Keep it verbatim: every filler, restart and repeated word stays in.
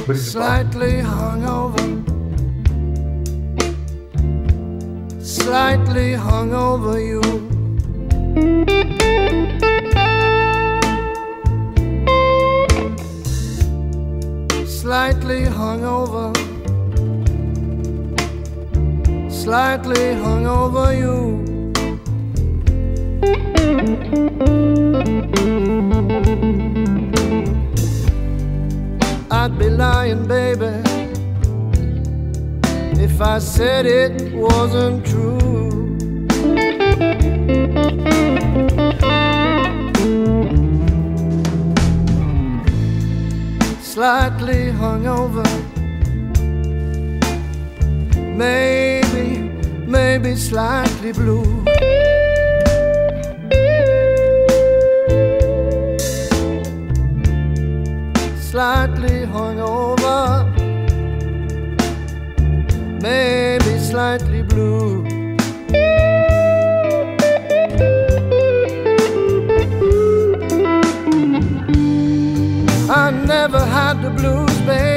Slightly hungover, slightly hungover you. Slightly hungover, slightly hungover you. I'd be lying, baby, if I said it wasn't true. Slightly hungover, maybe, maybe slightly blue. Slightly hungover, maybe slightly blue. I never had the blues, baby.